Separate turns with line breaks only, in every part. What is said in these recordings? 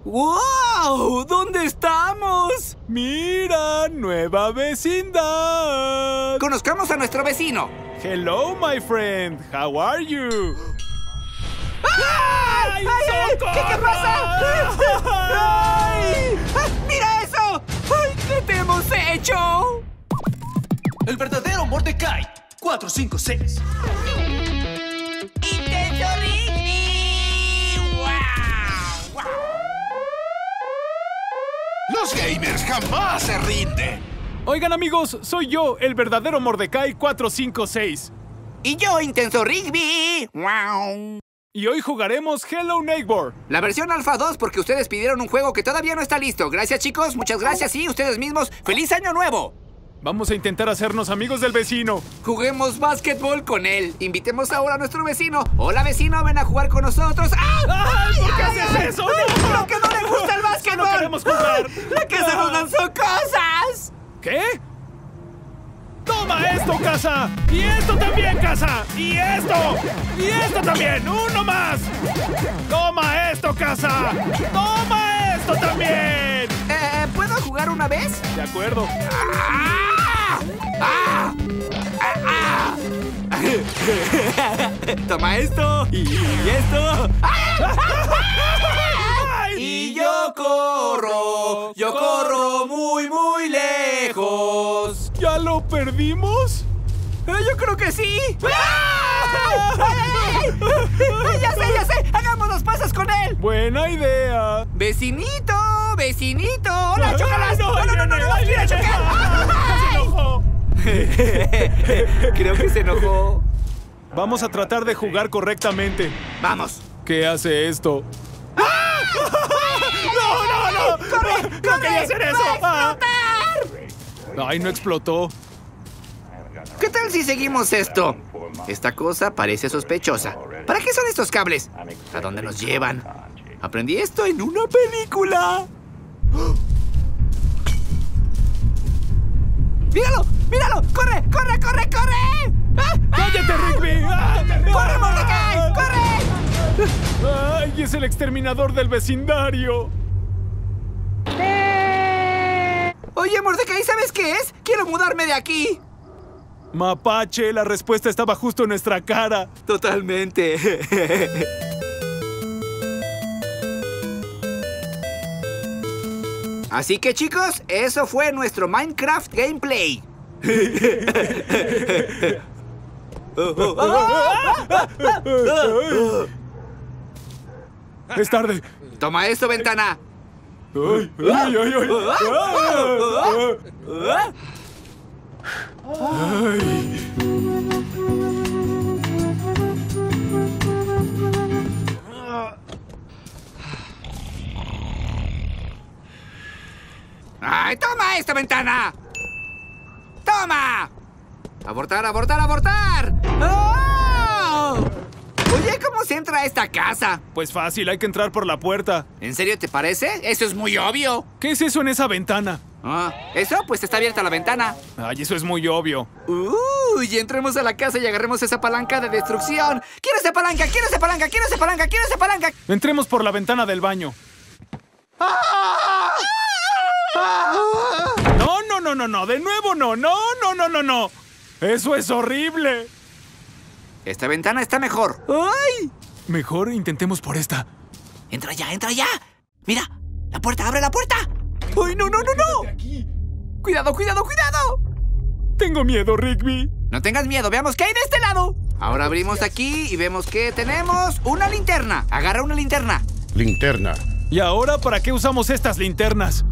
¡Wow! ¿Dónde estamos?
¡Mira! ¡Nueva vecindad!
Conozcamos a nuestro vecino.
Hello, my friend. How are you?
¡Ay! ¿Qué pasa? ¡Ay! ¡Mira eso! ¡Ay! ¿Qué te hemos hecho?
El verdadero Mordecai. 456.
¡Intenso Rigby! ¡Wow!
Los gamers jamás se rinden.
Oigan, amigos, soy yo, el verdadero Mordecai 456.
Y yo, Intenso Rigby. ¡Wow!
Y hoy jugaremos Hello Neighbor.
La versión Alpha 2 porque ustedes pidieron un juego que todavía no está listo. Gracias, chicos. Muchas gracias. Y ustedes mismos, ¡feliz año nuevo!
Vamos a intentar hacernos amigos del vecino.
Juguemos básquetbol con él. Invitemos ahora a nuestro vecino. Hola, vecino, ven a jugar con nosotros. ¡Ah!
¡Ay! ¿Por qué haces eso? ¡No!
¡Creo que no le gusta el básquetbol!
¡No queremos jugar!
¡La casa nos lanzó cosas!
¿Qué? ¡Toma esto, casa! ¡Y esto también, casa! ¡Y esto! ¡Y esto también! ¡Uno más! ¡Toma esto, casa! ¡Toma esto también!
¿Puedo jugar una vez?
De acuerdo.
¡Ah! ¡Ah! ¡Ah! Toma esto y esto. Y yo corro muy, muy lejos.
¿Ya lo perdimos?
Yo creo que sí. Ya sé. Hagamos los pasos con él.
Buena idea.
Vecinito. Hola, chócalas. No, mira,
Se enojó.
Creo que se enojó.
Vamos a tratar de jugar correctamente.
Vamos.
¿Qué hace esto? ¡No!
¡Corre!
No quería hacer eso.
¡Va a explotar!
Ay, no explotó.
¿Qué tal si seguimos esto? Esta cosa parece sospechosa. ¿Para qué son estos cables? ¿A dónde nos llevan? Aprendí esto en una película. ¡Míralo! ¡Corre!
¡Cállate, Rigby!
¡Corre, Mordecai! ¡Corre!
¡Ay, es el exterminador del vecindario!
Oye, Mordecai, ¿sabes qué es? Quiero mudarme de aquí.
Mapache, la respuesta estaba justo en nuestra cara.
Totalmente. Así que, chicos, eso fue nuestro Minecraft gameplay.
Es tarde.
Toma esto, ventana.
Ay.
¡Ay, toma esto, ventana! ¡Toma! ¡Abortar! ¡Oh! Oye, ¿cómo se entra a esta casa?
Pues fácil, hay que entrar por la puerta.
¿En serio te parece? Eso es muy obvio.
¿Qué es eso en esa ventana?
¿Eso? Pues está abierta la ventana.
Ay, eso es muy obvio.
Y entremos a la casa y agarremos esa palanca de destrucción. ¡Quiero esa palanca!
Entremos por la ventana del baño. No, de nuevo no. Eso es horrible.
Esta ventana está mejor. ¡Ay!
Mejor intentemos por esta.
¡Entra ya! ¡Mira! ¡La puerta! ¡Abre la puerta! ¡Ay, no! ¡Cuidado!
Tengo miedo, Rigby.
No tengas miedo, veamos qué hay de este lado. Ahora abrimos aquí y vemos que tenemos una linterna. Agarra una linterna.
Linterna.
¿Y ahora para qué usamos estas linternas?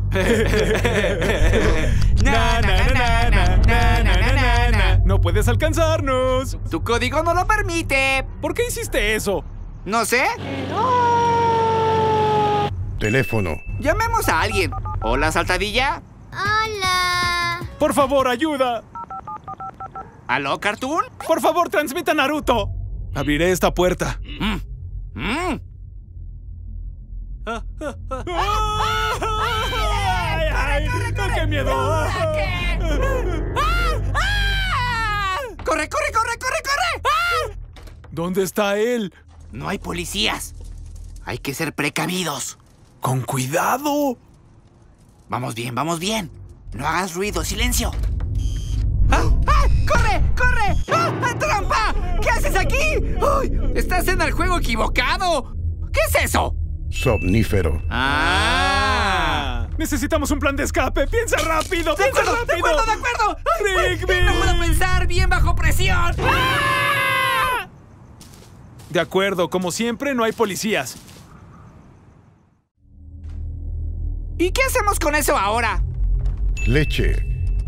No puedes alcanzarnos.
Tu código no lo permite.
¿Por qué hiciste eso?
No sé.
Teléfono.
Llamemos a alguien. Hola, Saltadilla.
Hola.
Por favor, ayuda.
¿Aló, Cartoon?
Por favor, transmita Naruto. Abriré esta puerta. ¡Ay! ¡Qué miedo!
¡Corre!
¿Dónde está él?
No hay policías. Hay que ser precavidos.
¡Con cuidado!
Vamos bien, vamos bien. No hagas ruido, silencio. ¡Ah! ¡Ah! ¡Corre! ¡Corre! ¡Ah! ¡Trampa! ¿Qué haces aquí? ¡Uy! ¡Estás en el juego equivocado! ¿Qué es eso?
Somnífero.
Necesitamos un plan de escape. ¡Piensa rápido!
¡De
¡Piensa
acuerdo!
rápido!
¡De acuerdo! ¡De acuerdo! ¡Ay,
¡Rigby!
no puedo pensar bien bajo presión! ¡Ah!
De acuerdo, como siempre, no hay policías.
¿Y qué hacemos con eso ahora?
Leche.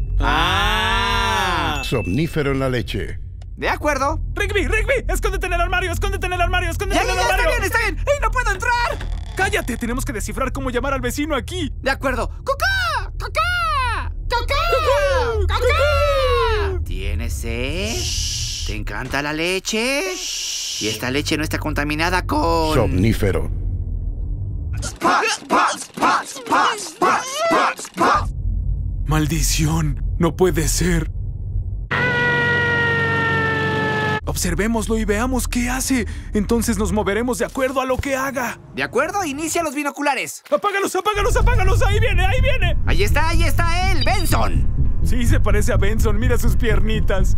¡Ah!
Somnífero en la leche.
De acuerdo.
¡Rigby! ¡Rigby! ¡Escóndete en el armario! ¡Escóndete en el armario! ¡Escóndete
¡Ya,
en
ya,
el
ya!
armario!
¡Está bien! ¡Está bien! ¡Ey, no puedo entrar!
¡Cállate! Tenemos que descifrar cómo llamar al vecino aquí.
De acuerdo. ¡Cocá! ¡Cocá! ¡Cocá! ¡Cocá! ¿Tienes sed? ¿Te encanta la leche? Y esta leche no está contaminada con...
Somnífero.
¡Maldición! ¡No puede ser! Observémoslo y veamos qué hace. Entonces nos moveremos de acuerdo a lo que haga.
De acuerdo, inicia los binoculares.
¡Apágalos, apágalos, apágalos! ¡Ahí viene, ahí viene!
Ahí está él, Benson.
Sí, se parece a Benson. Mira sus piernitas.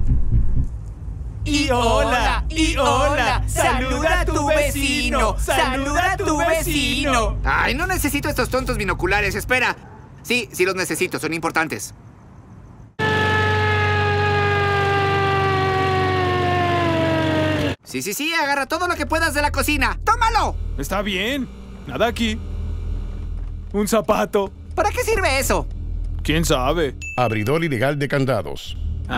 Y hola, saluda a tu vecino, saluda a tu vecino. Ay, no necesito estos tontos binoculares, espera. Sí, sí los necesito, son importantes. Sí, agarra todo lo que puedas de la cocina. ¡Tómalo!
Está bien. Nada aquí. Un zapato.
¿Para qué sirve eso?
¿Quién sabe?
Abridor ilegal de candados.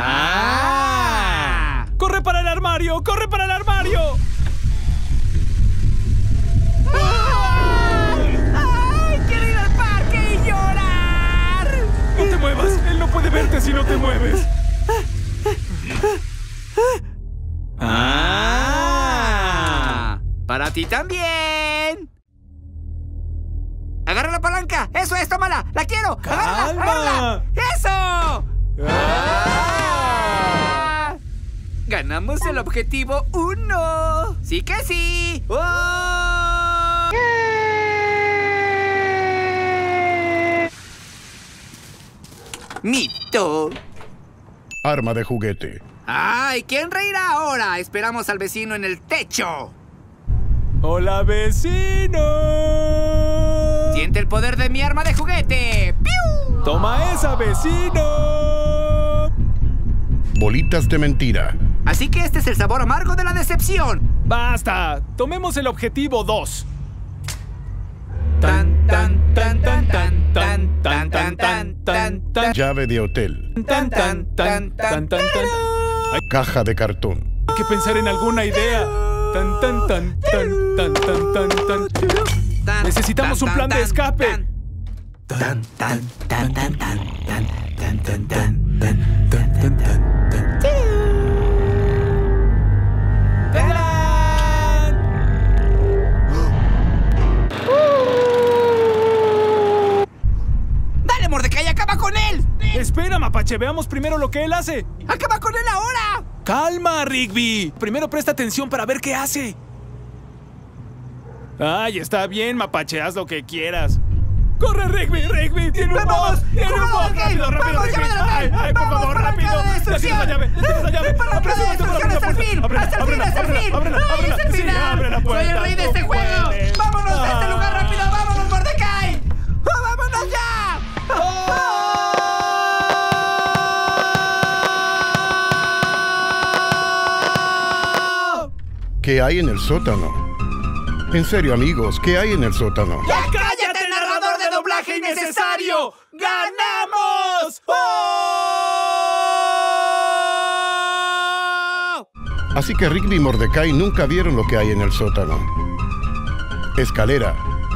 ¡Ah!
¡Corre para el armario! ¡Corre para el armario!
¡Ay, quiero ir al parque y llorar!
¡No te muevas! Él no puede verte si no te mueves.
¡Para ti también! ¡Agarra la palanca! ¡Eso es! ¡Tómala! ¡La quiero! ¡Agárrala! ¡Agárrala! ¡Eso! ¡Ah! ¡Ganamos el objetivo 1! ¡Sí que sí! ¡Oh! ¡Mito!
Arma de juguete.
¡Ay! ¿Quién reirá ahora? Esperamos al vecino en el techo.
¡Hola, vecino!
¡Siente el poder de mi arma de juguete! ¡Piu!
¡Toma esa, vecino!
Bolitas de mentira.
Así que este es el sabor amargo de la decepción.
¡Basta! Tomemos el objetivo 2.
Tan, tan, tan, tan, tan, tan, tan, tan, tan, tan, tan.
Llave de hotel.
Tan, tan, tan, tan, tan.
Caja de cartón.
Hay que pensar en alguna idea. Tan, tan, tan, tan, tan, tan, tan, tan. Necesitamos un plan de escape.
Tan, tan, tan, tan, tan, tan, tan, tan, tan, tan,
Tan, tan, tan, tan.
¡Dale, Mordecai! ¡Acaba con él!
Espera, Mapache, veamos primero lo que él hace.
¡Acaba con él ahora!
¡Calma, Rigby! Primero presta atención para ver qué hace. Ay, está bien, Mapache, haz lo que quieras. ¡Corre, Rigby! ¡Rigby! ¡Tiene un
¡Vamos!
bot! ¡Tiene un bot! ¡Rápido, rápido,
¡Vamos,
Rigby!
llame al
¡Ay, ay, por
¡Vamos
favor,
para
rápido!
la
¡Ya tienes la llave! ¡Ya tienes la llave!
¡Para la
¡Apresúrate,
destrucción hasta el fin!
ábrela,
¡Hasta el fin,
ábrela,
hasta el
ábrela,
fin!
ábrela,
¡Ay,
ábrela!
es el
Sí,
final!
abre la puerta,
¡Soy el rey de este
tú
juego!
puedes.
¡Vámonos de este lugar rápido! ¡Vámonos, Mordecai! ¡Oh, vámonos ya!
¿Qué hay en el sótano? En serio, amigos, ¿qué hay en el sótano?
¡Ya cállate, narrador de doblaje innecesario! ¡Ganamos! ¡Oh!
Así que Rigby y Mordecai nunca vieron lo que hay en el sótano. Escalera.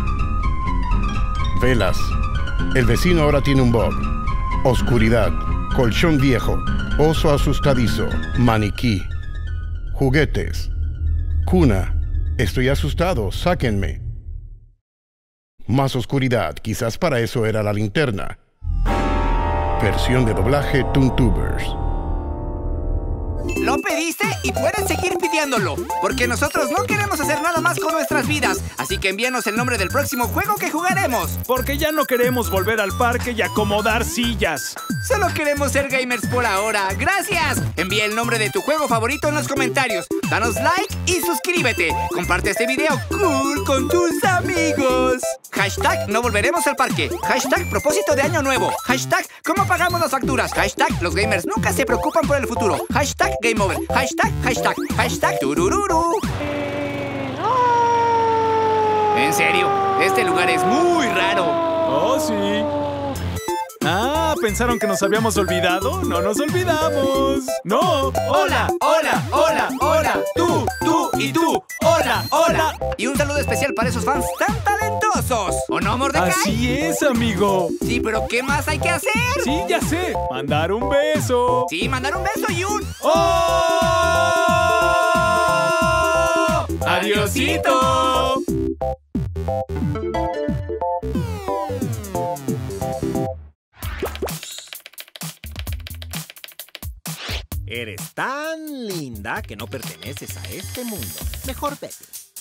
Velas. El vecino ahora tiene un bug. Oscuridad. Colchón viejo. Oso asustadizo. Maniquí. Juguetes. Cuna. Estoy asustado. Sáquenme. Más oscuridad. Quizás para eso era la linterna. Versión de doblaje Toontubers.
¡Lo No pediste y puedes seguir pidiéndolo, porque nosotros no queremos hacer nada más con nuestras vidas. Así que envíanos el nombre del próximo juego que jugaremos.
Porque ya no queremos volver al parque y acomodar sillas.
Solo queremos ser gamers por ahora. ¡Gracias! Envía el nombre de tu juego favorito en los comentarios. Danos like y suscríbete. Comparte este video cool con tus amigos. Hashtag no volveremos al parque. Hashtag propósito de año nuevo. Hashtag cómo pagamos las facturas. Hashtag los gamers nunca se preocupan por el futuro. Hashtag game over. Hashtag turururu. En serio, este lugar es muy raro.
Oh, sí. Ah, ¿pensaron que nos habíamos olvidado? ¡No nos olvidamos! ¡No!
Hola, hola, hola, hola. Tú y tú. Hola, hola. Y un saludo especial para esos fans tan talentosos. ¿O no, Mordecai?
Así es, amigo.
Sí, pero ¿qué más hay que hacer?
Sí, ya sé. Mandar un beso.
Sí, mandar un beso y un...
¡Oh! ¡Adiosito!
Eres tan linda que no perteneces a este mundo. Mejor vete.